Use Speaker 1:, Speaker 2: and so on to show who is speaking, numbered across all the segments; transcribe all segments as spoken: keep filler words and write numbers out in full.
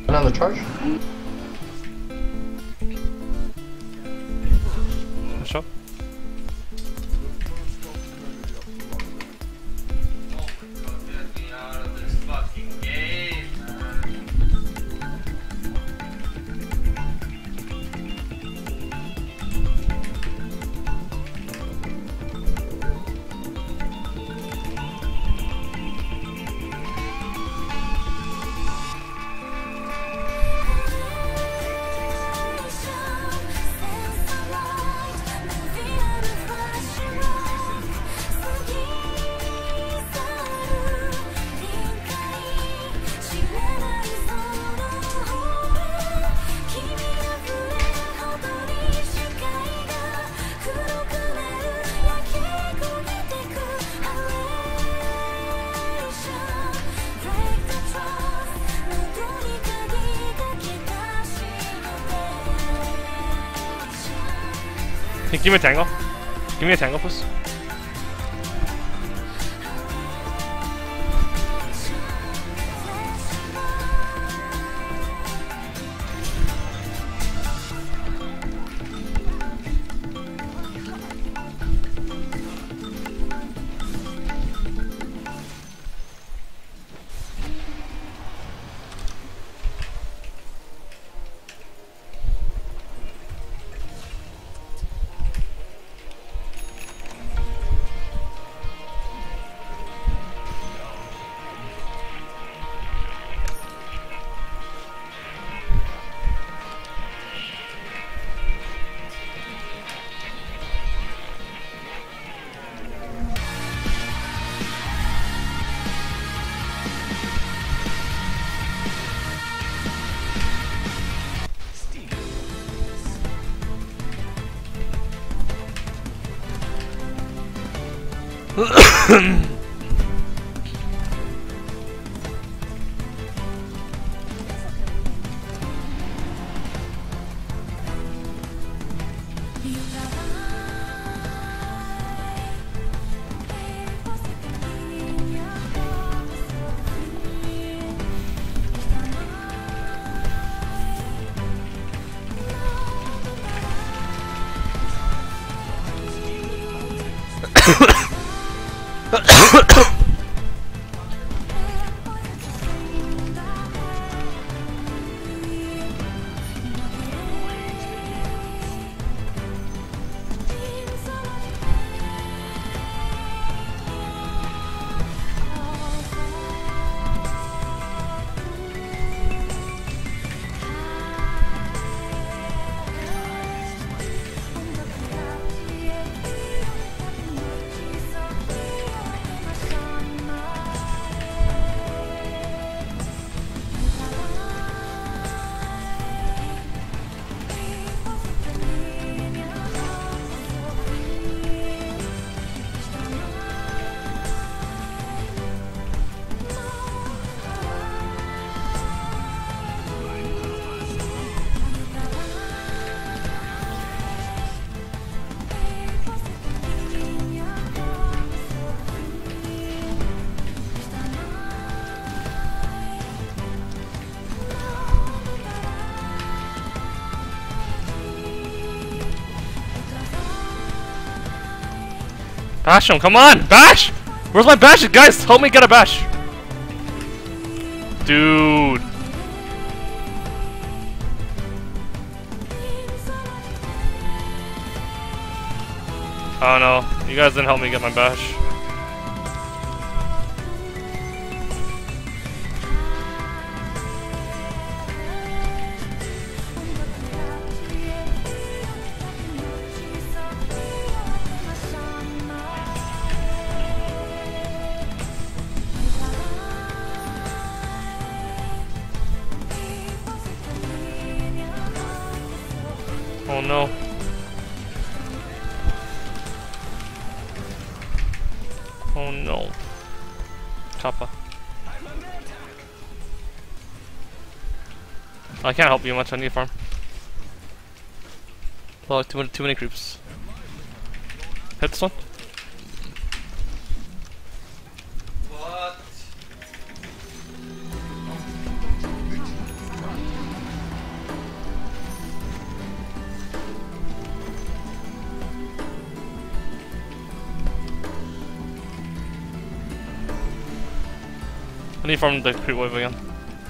Speaker 1: on the charge.
Speaker 2: Shot. Hey, give me a tango. Give me a tango, please. Bash him, come on! Bash! Where's my bash? Guys, help me get a bash! Dude. Oh no, you guys didn't help me get my bash. Oh no. Oh no. Kappa. I can't help you much, I need farm. Well, too many, too many creeps. Hit this one.
Speaker 3: What?
Speaker 2: need to farm the creep wave again.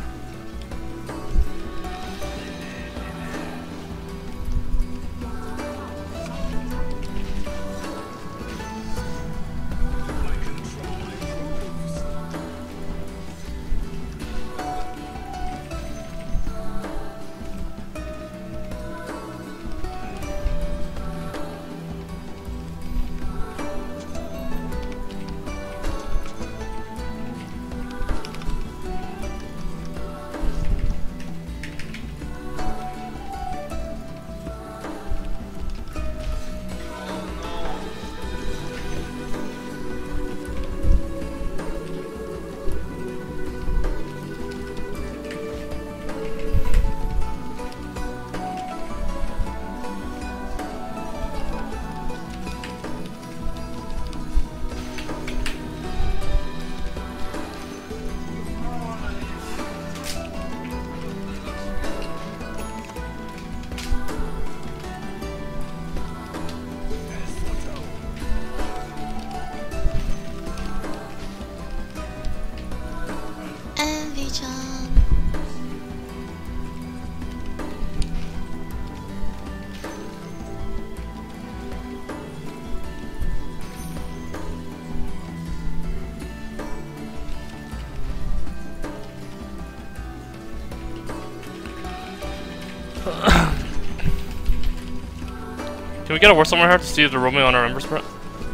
Speaker 2: Can we get a war somewhere here to see if they're roaming on our Ember Spirit?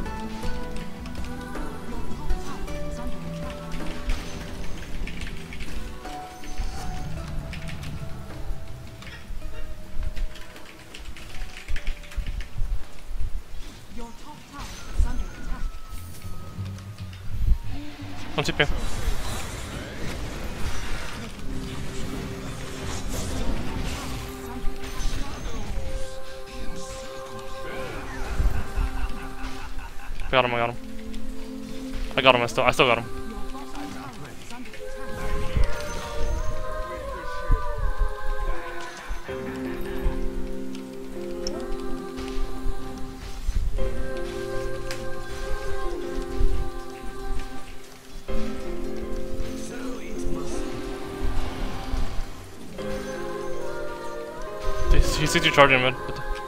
Speaker 2: One T P. I got him, I got him. I got him, I still, I still got him. He sees you charging mid.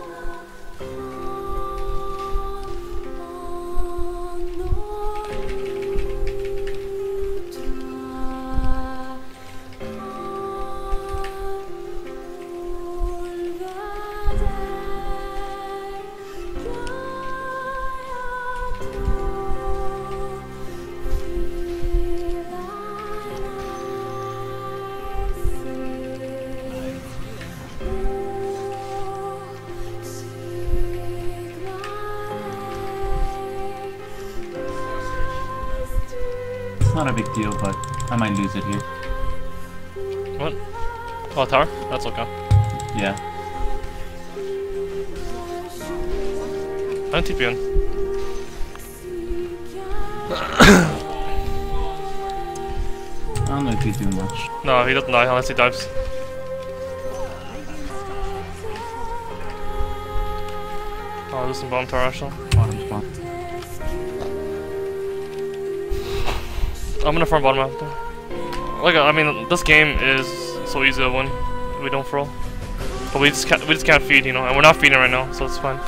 Speaker 1: Not a big deal, but I might lose it here.
Speaker 2: What? Oh, tower? That's okay.
Speaker 1: Yeah.
Speaker 2: I'm T P in.
Speaker 1: I don't know if he's doing much.
Speaker 2: No, he doesn't die unless he dives. Oh, there's some bomb tower actually.
Speaker 1: Bottom spawn.
Speaker 2: I'm gonna farm bottom after. Like, I mean, this game is so easy to win. We don't throw, but we just can't. We just can't feed, you know, and we're not feeding right now, so it's fine.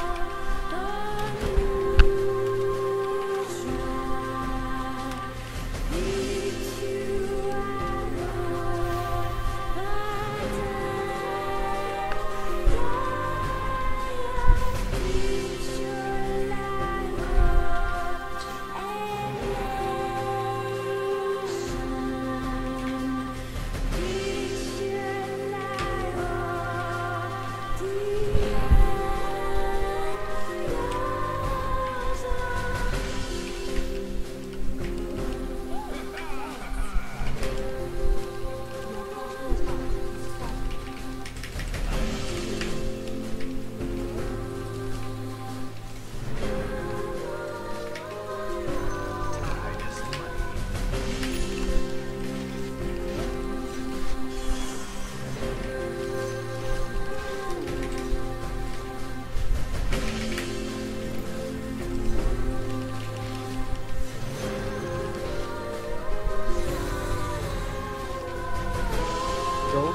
Speaker 3: Go.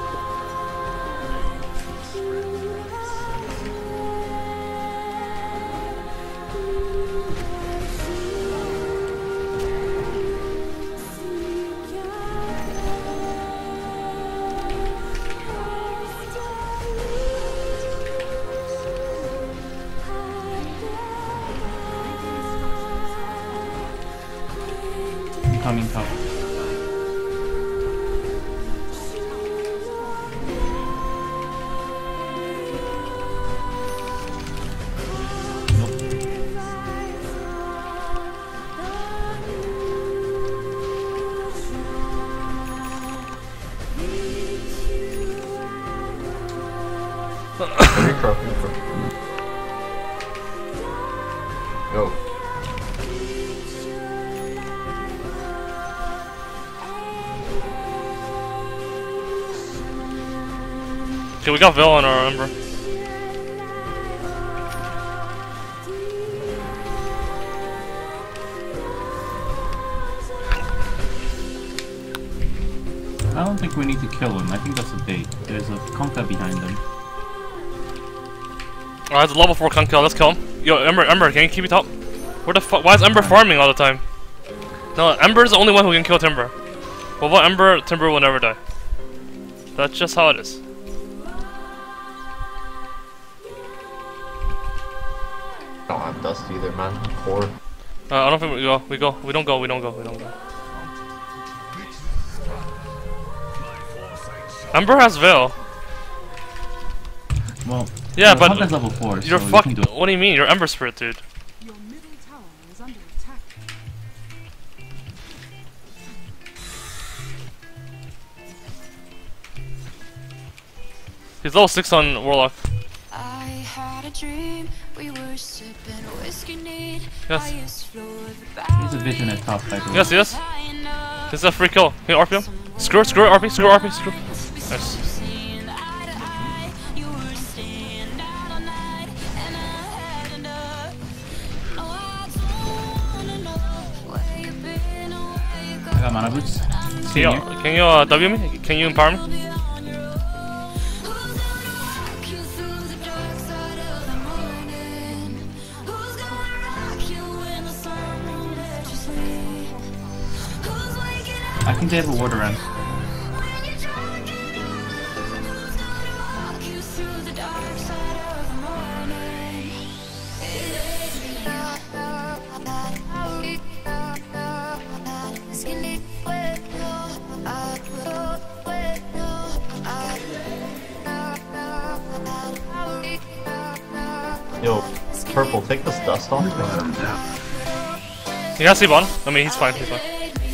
Speaker 1: Coming top.
Speaker 3: Recro, recro. Go.
Speaker 2: Okay, we got Veil on our Ember.
Speaker 1: I don't think we need to kill him. I think that's a bait. There's a Conka behind them.
Speaker 2: Alright, it's a level four Kunkka, let's kill him. Yo, Ember, Ember, can you keep it up? Where the fuck? Why is Ember farming all the time? No, Ember's the only one who can kill Timber. Well, what Ember, Timber will never die. That's just how it is.
Speaker 3: I don't have dust either, man. I'm poor.
Speaker 2: Uh, I don't think we go. We go. We don't go. We don't go. We don't go. Ember has Veil.
Speaker 1: Well,
Speaker 2: Yeah,
Speaker 1: the
Speaker 2: but
Speaker 1: Honka's level four.
Speaker 2: you're
Speaker 1: so
Speaker 2: fucking.
Speaker 1: do it.
Speaker 2: What do you mean? You're Ember Spirit, dude.
Speaker 4: Your middle tower is under attack.
Speaker 2: He's level six on Warlock.
Speaker 5: I had a dream, we were sipping whiskey neat.
Speaker 2: Yes.
Speaker 5: I used to floor the
Speaker 1: He's a vision at top, by the way.
Speaker 2: Yes, yes. This is a free kill. Can you R P him? Screw it, screw it, R P, screw it, R P, screw it. Nice.
Speaker 1: I got mana boots.
Speaker 2: Can you, can you uh, W me? Can you empower me?
Speaker 1: I think they have a ward around.
Speaker 3: Yo, Purple, take this dust off.
Speaker 2: He has C-Bon. I mean, he's fine, he's fine.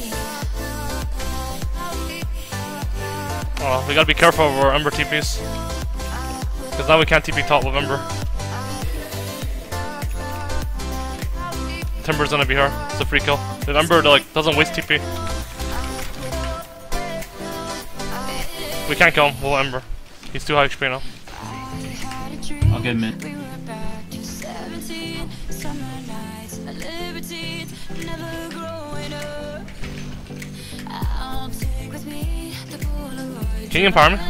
Speaker 2: Oh, we gotta be careful of our Ember T Ps. Because now we can't T P top with Ember. Timber's gonna be here. It's a free kill. If Ember like doesn't waste T P. We can't kill him with Ember. He's too high H P now.
Speaker 1: I'll get mid.
Speaker 2: Can you empower me?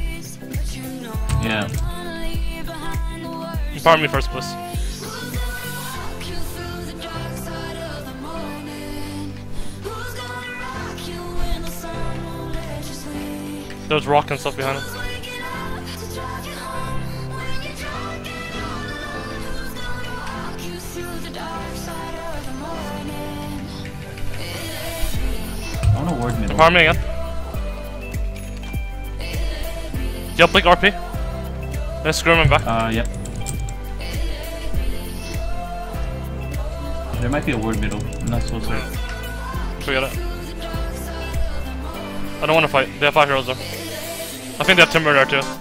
Speaker 1: Yeah.
Speaker 2: Empower me first, please. There's rock and stuff behind him.
Speaker 1: I want to ward middle.
Speaker 2: Empower me again. Yep, like R P. Let's screw him back.
Speaker 1: Uh, yep. There might be a ward middle. I'm not so certain.
Speaker 2: Forget it. I don't want to fight. They have five heroes there. I think they have Timber there too.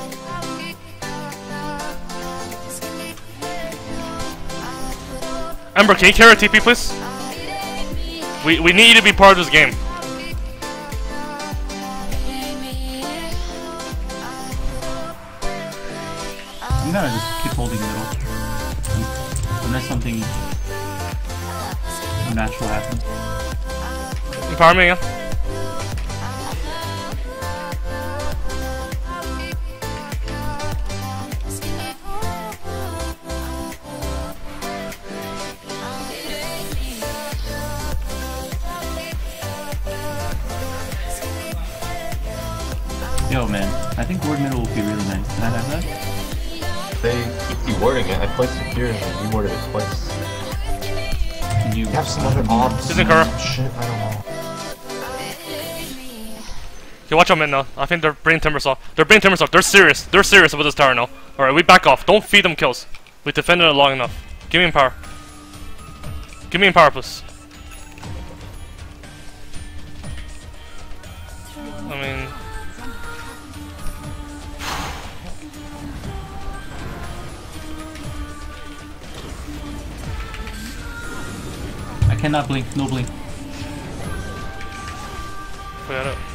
Speaker 2: Ember, can you carry a T P, please? We we need you to be part of this game.
Speaker 1: I'm gonna just keep holding middle. Unless something unnatural happens.
Speaker 2: Empower me again.
Speaker 1: Yo, man, I think ward middle will be really nice. Can I have that?
Speaker 3: They keep rewording it. I placed it here and they reworded it twice.
Speaker 1: Can you
Speaker 3: You have some other obs.
Speaker 2: Isn't her?
Speaker 3: Shit, I don't know.
Speaker 2: Okay, watch out mid now. I think they're bringing Timbersaw. They're bringing Timbersaw. They're serious. They're serious about this tower now. Alright, we back off. Don't feed them kills. We defended it long enough. Give me Empower. Give me Empower, please. I mean...
Speaker 1: I cannot blink. No blink.
Speaker 2: Forget it.